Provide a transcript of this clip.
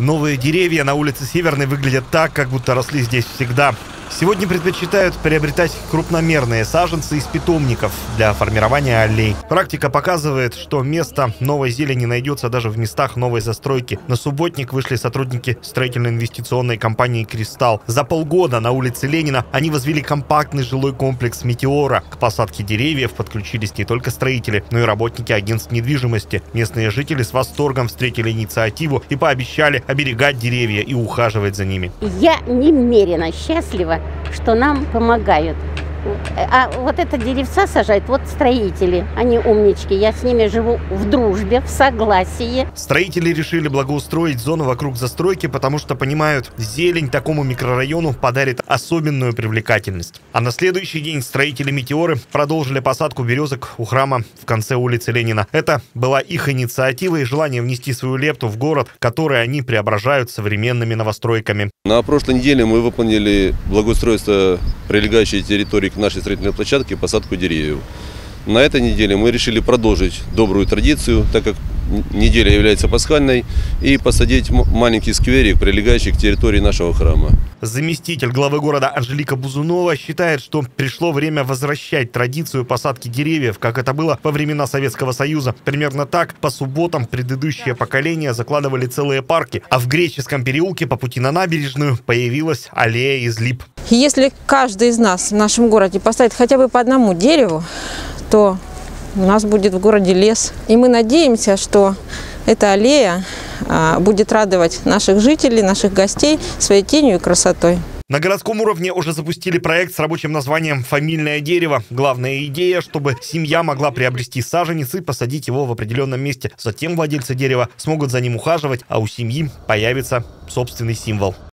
Новые деревья на улице Северной выглядят так, как будто росли здесь всегда. Сегодня предпочитают приобретать крупномерные саженцы из питомников для формирования аллей. Практика показывает, что место новой зелени найдется даже в местах новой застройки. На субботник вышли сотрудники строительно-инвестиционной компании «Кристалл». За полгода на улице Ленина они возвели компактный жилой комплекс «Метеора». К посадке деревьев подключились не только строители, но и работники агентств недвижимости. Местные жители с восторгом встретили инициативу и пообещали оберегать деревья и ухаживать за ними. Я немерено счастлива, что нам помогают. А вот это деревца сажают вот строители. Они умнички. Я с ними живу в дружбе, в согласии. Строители решили благоустроить зону вокруг застройки, потому что понимают, зелень такому микрорайону подарит особенную привлекательность. А на следующий день строители «Метеоры» продолжили посадку березок у храма в конце улицы Ленина. Это была их инициатива и желание внести свою лепту в город, который они преображают современными новостройками. На прошлой неделе мы выполнили благоустройство прилегающей территории к нашей строительной площадке, посадку деревьев. На этой неделе мы решили продолжить добрую традицию, так как неделя является пасхальной, и посадить маленький скверик, прилегающий к территории нашего храма. Заместитель главы города Анжелика Бузунова считает, что пришло время возвращать традицию посадки деревьев, как это было во времена Советского Союза. Примерно так по субботам предыдущее поколение закладывали целые парки, а в Греческом переулке по пути на набережную появилась аллея из лип. Если каждый из нас в нашем городе поставит хотя бы по одному дереву, то у нас будет в городе лес. И мы надеемся, что эта аллея будет радовать наших жителей, наших гостей своей тенью и красотой. На городском уровне уже запустили проект с рабочим названием «Фамильное дерево». Главная идея, чтобы семья могла приобрести саженец и посадить его в определенном месте. Затем владельцы дерева смогут за ним ухаживать, а у семьи появится собственный символ.